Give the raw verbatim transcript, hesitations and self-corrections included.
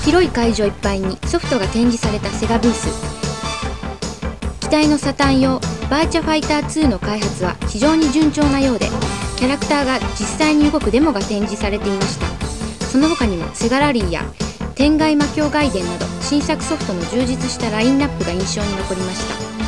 広い会場いっぱいにソフトが展示されたセガブース。機体のサターン用バーチャファイターツーの開発は非常に順調なようで、キャラクターが実際に動くデモが展示されていました。その他にもセガラリーや天外魔境外伝など新作ソフトの充実したラインナップが印象に残りました。